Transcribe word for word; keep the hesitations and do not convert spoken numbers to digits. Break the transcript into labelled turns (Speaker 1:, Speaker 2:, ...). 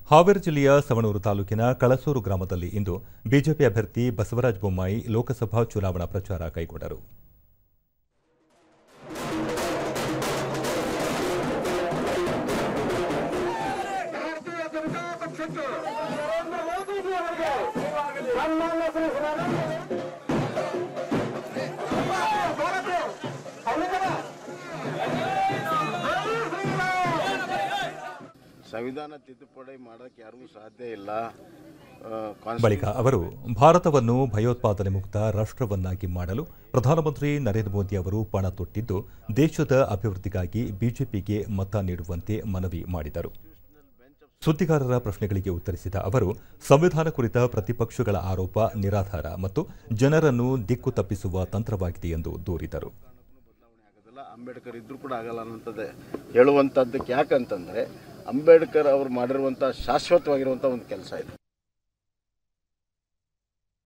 Speaker 1: ಹಾವೇರಿ ಜಿಲ್ಲೆಯ ಸವಣೂರು ತಾಲೂಕಿನ ಕಳಸೂರು ಗ್ರಾಮದಲ್ಲಿ ಇಂದು ಬಿಜೆಪಿ ಅಭ್ಯರ್ಥಿ ಬಸವರಾಜ ಬೊಮ್ಮಾಯಿ ಲೋಕಸಭಾ ಚುನಾವಣಾ ಪ್ರಚಾರ ಕೈಗೊಂಡರು.
Speaker 2: ಸಂವಿಧಾನ ತಿದ್ದುಪಡಿ ಮಾಡಕ್ಕೆ ಯಾರಿಗೂ ಸಾಧ್ಯ ಇಲ್ಲ.
Speaker 1: ಬಳಿಕ ಅವರು ಭಾರತವನ್ನು ಭಯೋತ್ಪಾದನೆ ಮುಕ್ತ ರಾಷ್ಟ್ರವನ್ನಾಗಿ ಮಾಡಲು ಪ್ರಧಾನಮಂತ್ರಿ ನರೇಂದ್ರ ಮೋದಿ ಅವರು ಪಣ ತೊಟ್ಟಿದ್ದು ದೇಶದ ಅಭಿವೃದ್ಧಿಗಾಗಿ ಬಿಜೆಪಿಗೆ ಮತ ನೀಡುವಂತೆ ಮನವಿ ಮಾಡಿದರು. ಸುದ್ದಿಗಾರರ ಪ್ರಶ್ನೆಗಳಿಗೆ ಉತ್ತರಿಸಿದ ಅವರು ಸಂವಿಧಾನ ಕುರಿತ ಪ್ರತಿಪಕ್ಷಗಳ ಆರೋಪ ನಿರಾಧಾರ ಮತ್ತು ಜನರನ್ನು ದಿಕ್ಕು ತಪ್ಪಿಸುವ ತಂತ್ರವಾಗಿದೆ ಎಂದು ದೂರಿದರು.
Speaker 2: ಅಂಬೇಡ್ಕರ್ ಇದ್ರೂ ಕೂಡ ಆಗಲ್ಲ ಅನ್ನೋಂಥದ್ದೇ ಹೇಳುವಂಥದ್ದಕ್ಕೆ ಯಾಕಂತಂದರೆ ಅಂಬೇಡ್ಕರ್ ಅವರು ಮಾಡಿರುವಂಥ ಶಾಶ್ವತವಾಗಿರುವಂಥ ಒಂದು ಕೆಲಸ ಇದೆ.